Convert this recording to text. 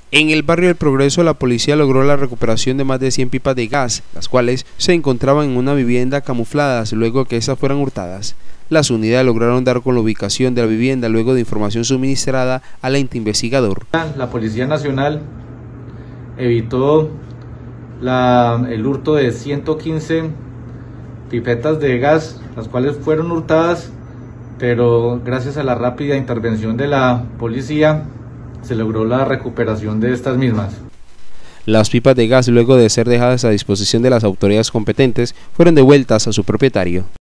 En el barrio del Progreso, la policía logró la recuperación de más de 100 pipas de gas, las cuales se encontraban en una vivienda camufladas luego de que esas fueran hurtadas. Las unidades lograron dar con la ubicación de la vivienda luego de información suministrada al ente investigador. La Policía Nacional evitó el hurto de 115 pipetas de gas, las cuales fueron hurtadas, pero gracias a la rápida intervención de la policía se logró la recuperación de estas mismas. Las pipas de gas, luego de ser dejadas a disposición de las autoridades competentes, fueron devueltas a su propietario.